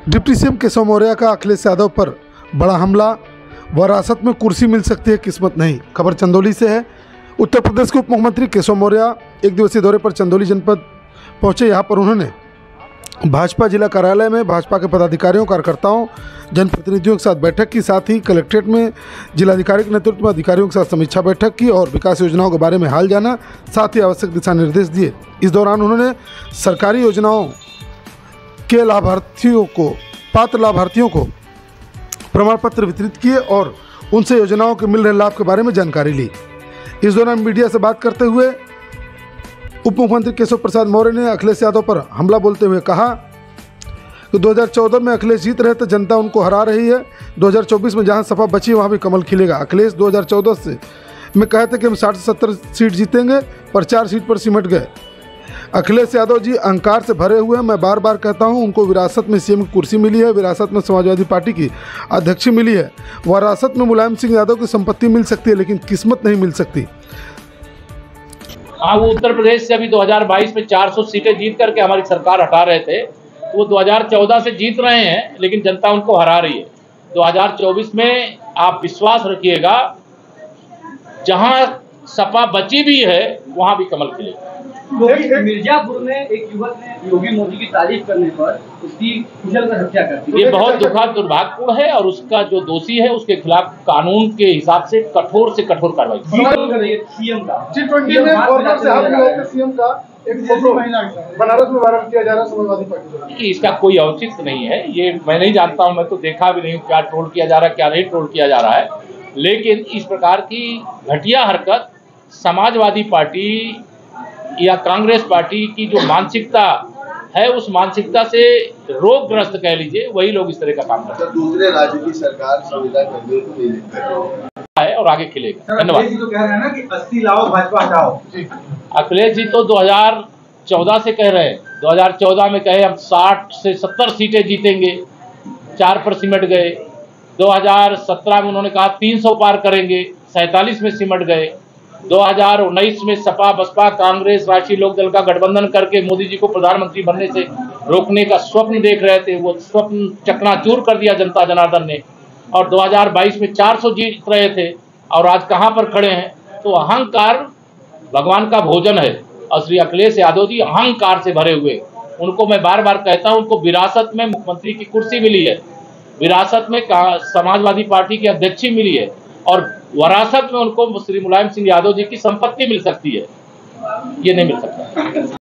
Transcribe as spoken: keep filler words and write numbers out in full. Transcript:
Deputy CM Keshav Maurya का अखिलेश यादव पर बड़ा हमला, विरासत में कुर्सी मिल सकती है किस्मत नहीं। खबर चंदौली से है। उत्तर प्रदेश के उप मुख्यमंत्री केशव मौर्य एक दिवसीय दौरे पर चंदौली जनपद पहुंचे। यहां पर उन्होंने भाजपा जिला कार्यालय में भाजपा के पदाधिकारियों, कार्यकर्ताओं, जनप्रतिनिधियों के साथ बैठक की। साथ ही कलेक्ट्रेट में जिलाधिकारी के नेतृत्व में अधिकारियों के साथ समीक्षा बैठक की और विकास योजनाओं के बारे में हाल जाना, साथ ही आवश्यक दिशा निर्देश दिए। इस दौरान उन्होंने सरकारी योजनाओं के लाभार्थियों को पात्र लाभार्थियों को प्रमाण पत्र वितरित किए और उनसे योजनाओं के मिल रहे लाभ के बारे में जानकारी ली। इस दौरान मीडिया से बात करते हुए उप मुख्यमंत्री केशव प्रसाद मौर्य ने अखिलेश यादव पर हमला बोलते हुए कहा कि दो हज़ार चौदह में अखिलेश जीत रहे थे, जनता उनको हरा रही है। दो हज़ार चौबीस में जहां सपा बची वहां भी कमल खिलेगा। अखिलेश दो हज़ार चौदह से में कहे थे कि हम साठ से सत्तर सीट जीतेंगे, पर चार सीट पर सिमट गए। अखिलेश यादव जी अहंकार से भरे हुए हैं। मैं बार बार कहता हूं, उनको विरासत में सीएम की कुर्सी मिली है, विरासत में समाजवादी पार्टी की अध्यक्ष मिली है, विरासत में मुलायम सिंह यादव की संपत्ति मिल सकती है, लेकिन किस्मत नहीं मिल सकती। हाँ, वो उत्तर प्रदेश से अभी दो हज़ार बाईस में चार सौ सीटें जीत करके हमारी सरकार हटा रहे थे, तो वो दो हज़ार चौदह से जीत रहे हैं, लेकिन जनता उनको हरा रही है। दो हज़ार चौबीस में आप विश्वास रखिएगा, जहां सपा बची भी है वहां भी कमल खिलेगा। मिर्जापुर में एक युवक ने योगी मोदी की तारीफ करने पर उसकी कुचल कर हत्या कर दी। ये बहुत दुखद दुर्भाग्यपूर्ण है और उसका जो दोषी है उसके खिलाफ कानून के हिसाब से कठोर से कठोर कार्रवाई सीएम का टी ट्वेंटी में गवर्नर से हाथ मिलाकर सीएम का एक फोटो बनारस में वायरल किया जा रहा है समाजवादी पार्टी से। इसका कोई औचित्य नहीं है। ये मैं नहीं जानता हूं, मैं तो देखा भी नहीं क्या ट्रोल किया जा रहा है, क्या नहीं ट्रोल किया जा रहा है। लेकिन इस प्रकार की घटिया हरकत समाजवादी पार्टी या कांग्रेस पार्टी की जो मानसिकता है, उस मानसिकता से रोगग्रस्त कह लीजिए, वही लोग इस तरह का काम करते हैं। दूसरे राज्य की सरकार संविदा कर्मियों को नहीं लिखता है और आगे खिलेगा। धन्यवाद। अखिलेश जी तो कह रहे हैं ना कि अस्सी लाओ भाजपा हटाओ। अखिलेश जी तो दो हज़ार चौदह से कह रहे हैं, दो हज़ार चौदह में कहे हम साठ से सत्तर सीटें जीतेंगे, चार पर सिमट गए। दो हज़ार सत्रह में उन्होंने कहा तीन सौ पार करेंगे, सैंतालीस में सिमट गए। दो हज़ार उन्नीस में सपा, बसपा, कांग्रेस, राष्ट्रीय लोक दल का गठबंधन करके मोदी जी को प्रधानमंत्री बनने से रोकने का स्वप्न देख रहे थे, वो स्वप्न चकनाचूर कर दिया जनता जनार्दन ने। और दो हज़ार बाईस में चार सौ जीत रहे थे और आज कहां पर खड़े हैं? तो अहंकार भगवान का भोजन है और श्री अखिलेश यादव जी अहंकार से भरे हुए। उनको मैं बार बार कहता हूं, उनको विरासत में मुख्यमंत्री की कुर्सी मिली है, विरासत में समाजवादी पार्टी की अध्यक्षी मिली है और विरासत में उनको श्री मुलायम सिंह यादव जी की संपत्ति मिल सकती है। ये नहीं मिल सकता।